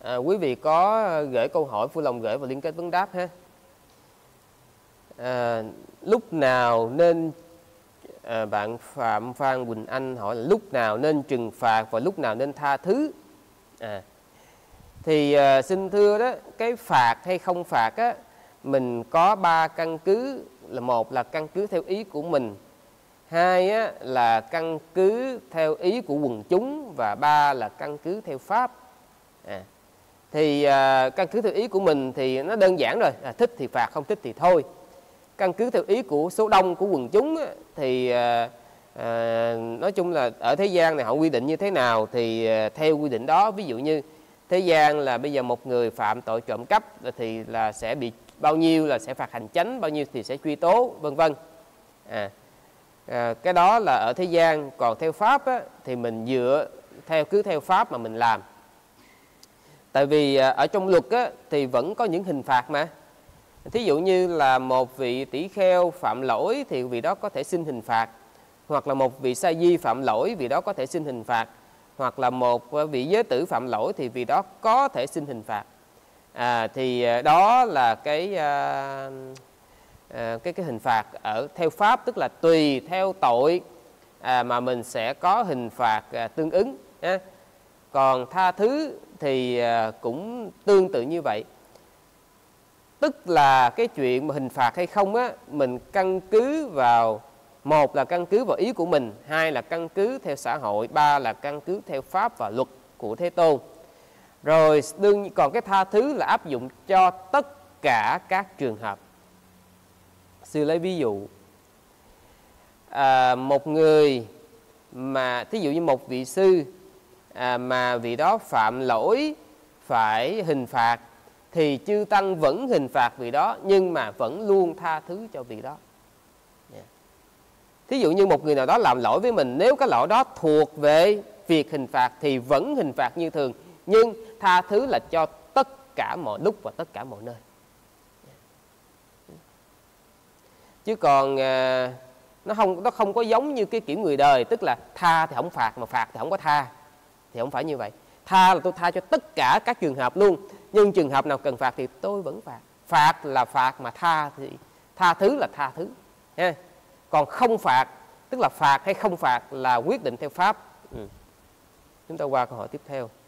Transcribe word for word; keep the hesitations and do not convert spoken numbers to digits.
À, quý vị có gửi câu hỏi, vui lòng gửi vào liên kết vấn đáp ha. À, lúc nào nên à, bạn Phạm Phan Quỳnh Anh hỏi là lúc nào nên trừng phạt và lúc nào nên tha thứ. À, thì à, xin thưa đó, cái phạt hay không phạt á, mình có ba căn cứ, là một là căn cứ theo ý của mình, hai á, là căn cứ theo ý của quần chúng, và ba là căn cứ theo pháp. À, thì à, căn cứ theo ý của mình thì nó đơn giản rồi, à, thích thì phạt, không thích thì thôi. Căn cứ theo ý của số đông của quần chúng á, thì à, à, nói chung là ở thế gian này họ quy định như thế nào thì à, theo quy định đó. Ví dụ như thế gian là bây giờ một người phạm tội trộm cắp thì là sẽ bị bao nhiêu là sẽ phạt hành chánh, bao nhiêu thì sẽ truy tố, vân vân. À, à, cái đó là ở thế gian. Còn theo pháp á, thì mình dựa theo cứ theo pháp mà mình làm. Tại vì à, ở trong luật á, thì vẫn có những hình phạt mà. Thí dụ như là một vị tỷ kheo phạm lỗi thì vị đó có thể xin hình phạt, hoặc là một vị sa di phạm lỗi vị đó có thể xin hình phạt, hoặc là một vị giới tử phạm lỗi thì vị đó có thể xin hình phạt. À, thì đó là cái à, à, cái cái hình phạt ở theo pháp, tức là tùy theo tội à, mà mình sẽ có hình phạt à, tương ứng. À, còn tha thứ thì à, cũng tương tự như vậy. Tức là cái chuyện mà hình phạt hay không á, mình căn cứ vào, một là căn cứ vào ý của mình, hai là căn cứ theo xã hội, ba là căn cứ theo pháp và luật của Thế Tôn. Rồi đương còn cái tha thứ là áp dụng cho tất cả các trường hợp. Sư lấy ví dụ à, một người mà thí dụ như một vị sư à, mà vị đó phạm lỗi phải hình phạt, thì chư tăng vẫn hình phạt vị đó, nhưng mà vẫn luôn tha thứ cho vị đó. Yeah. Thí dụ như một người nào đó làm lỗi với mình, nếu cái lỗi đó thuộc về việc hình phạt thì vẫn hình phạt như thường, nhưng tha thứ là cho tất cả mọi lúc và tất cả mọi nơi. Yeah. Chứ còn à, nó không nó không có giống như cái kiểu người đời, tức là tha thì không phạt, mà phạt thì không có tha, thì không phải như vậy. Tha là tôi tha cho tất cả các trường hợp luôn, nhưng trường hợp nào cần phạt thì tôi vẫn phạt. Phạt là phạt, mà tha thì tha thứ là tha thứ. Ha. Còn không phạt, tức là phạt hay không phạt là quyết định theo pháp. Ừ. Chúng ta qua câu hỏi tiếp theo.